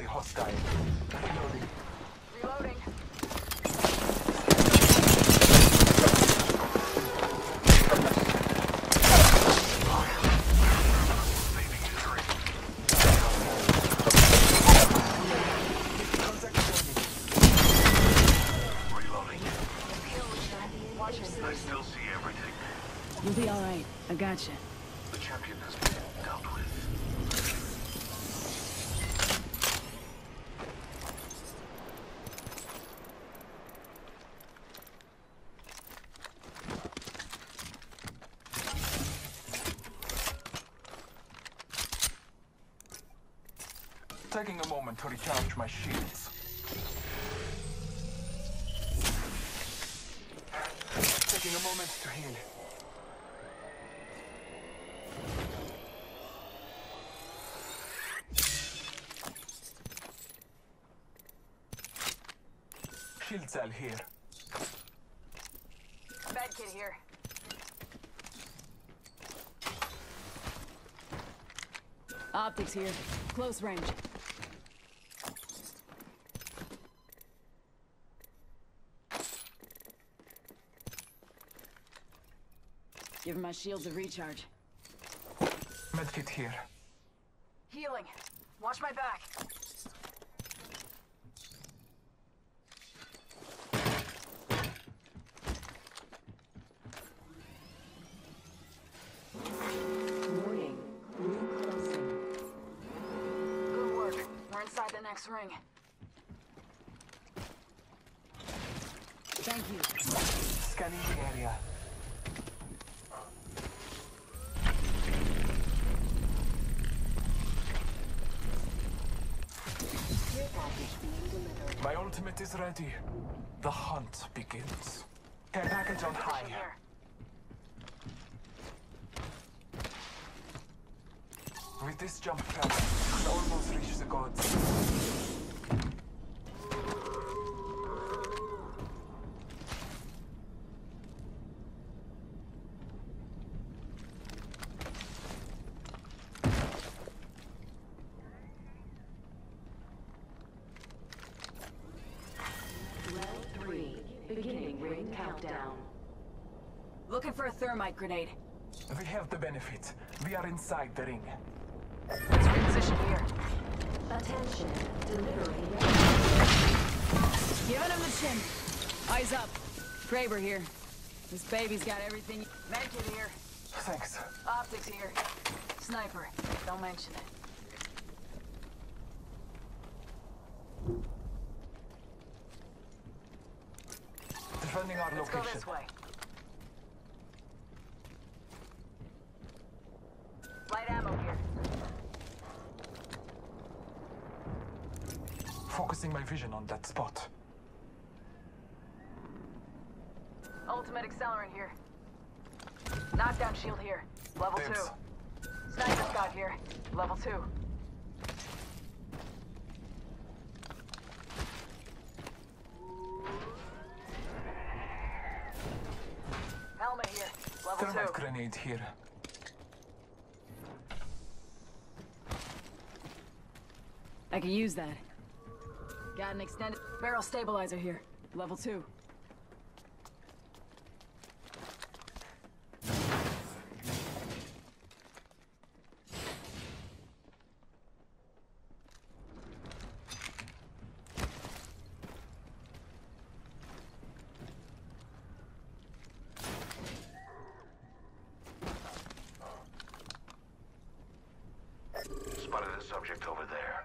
hostile. Reloading. Reloading. I still see everything. You'll be all right. I gotcha. The champion has been dealt with. Taking a moment to recharge my shields. Taking a moment to heal. Shield cell here. Med kit here. Optics here. Close range. Giving my shields a recharge. Medkit here. Healing. Watch my back. Warning. Ring closing. Good work. We're inside the next ring. Thank you. Scanning the area. Care package being delivered. My ultimate is ready. The hunt begins. Care package on high. Here. With this jump pad, I'll almost reach the gods. Round 3. Beginning ring countdown. Looking for a thermite grenade. We have the benefit. We are inside the ring. Let's reposition here. Attention. Delivering. Giving him the chin. Eyes up. Kraber here. This baby's got everything. Medkit here. Thanks. Optics here. Sniper. Don't mention it. Defending our Let's go location. this way. Light ammo here. Focusing my vision on that spot. Ultimate accelerant here. Knockdown shield here. Level Dibs. 2. Sniper scout here. Level 2. Helmet here. Level Thermite 2. grenade here. I can use that. Got an extended barrel stabilizer here. Level 2. Spotted a subject over there.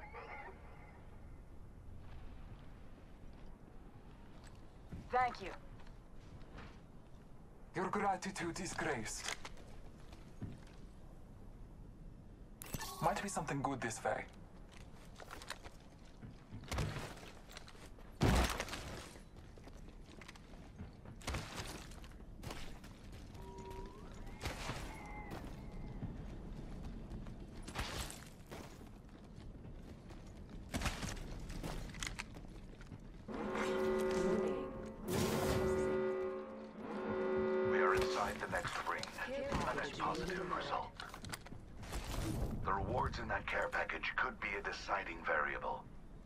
Thank you. Your gratitude is graced. Might be something good this way. We are inside the next ring. A nice positive result. The rewards in that care package could be a deciding variable.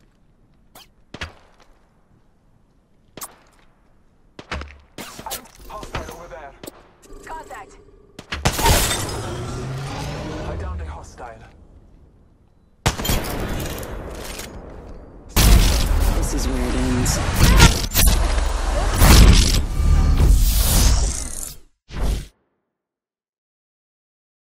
inside.